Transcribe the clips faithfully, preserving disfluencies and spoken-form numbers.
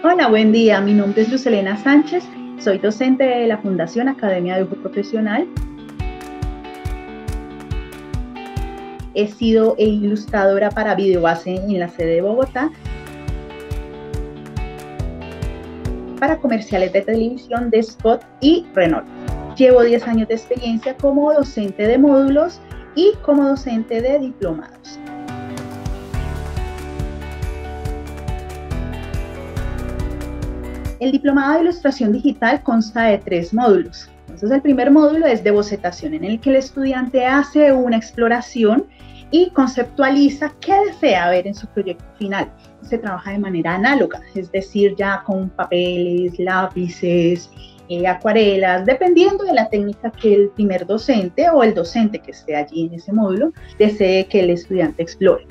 Hola, buen día. Mi nombre es Lucelena Sánchez. Soy docente de la Fundación Academia de Dibujo Profesional. He sido ilustradora para Videobase en la sede de Bogotá, para comerciales de televisión de Spot y Renault. Llevo diez años de experiencia como docente de módulos y como docente de diplomados. El diplomado de ilustración digital consta de tres módulos. Entonces, el primer módulo es de bocetación, en el que el estudiante hace una exploración y conceptualiza qué desea ver en su proyecto final. Se trabaja de manera análoga, es decir, ya con papeles, lápices, eh, acuarelas, dependiendo de la técnica que el primer docente o el docente que esté allí en ese módulo desee que el estudiante explore.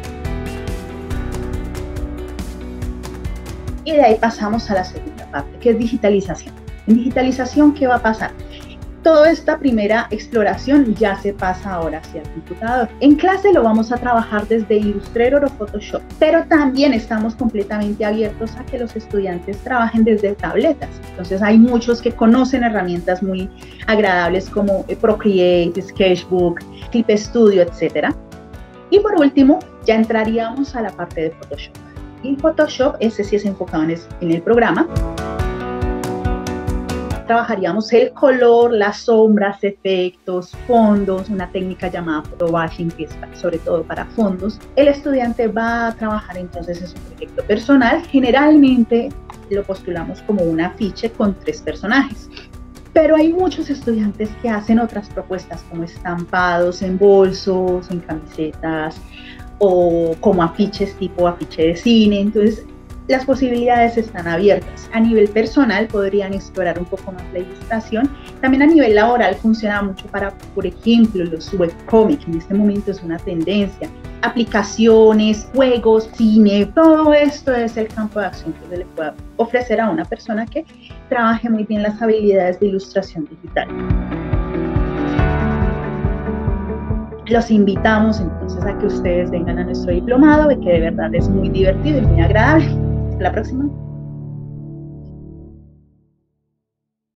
Y de ahí pasamos a la segunda parte, que es digitalización. En digitalización, ¿qué va a pasar? Toda esta primera exploración ya se pasa ahora hacia el computador. En clase lo vamos a trabajar desde Illustrator o Photoshop, pero también estamos completamente abiertos a que los estudiantes trabajen desde tabletas. Entonces hay muchos que conocen herramientas muy agradables como Procreate, Sketchbook, Clip Studio, etcétera. Y por último, ya entraríamos a la parte de Photoshop. Y Photoshop, ese sí es enfocado en, en el programa. Trabajaríamos el color, las sombras, efectos, fondos, una técnica llamada photo bashing, que es sobre todo para fondos. El estudiante va a trabajar entonces en su proyecto personal. Generalmente lo postulamos como un afiche con tres personajes. Pero hay muchos estudiantes que hacen otras propuestas como estampados en bolsos, en camisetas, o como afiches tipo afiche de cine. Entonces las posibilidades están abiertas. A nivel personal podrían explorar un poco más la ilustración. También a nivel laboral funciona mucho para, por ejemplo, los webcomics. En este momento es una tendencia. Aplicaciones, juegos, cine, todo esto es el campo de acción que se le puede ofrecer a una persona que trabaje muy bien las habilidades de ilustración digital. Los invitamos entonces a que ustedes vengan a nuestro diplomado, que de verdad es muy divertido y muy agradable. Hasta la próxima.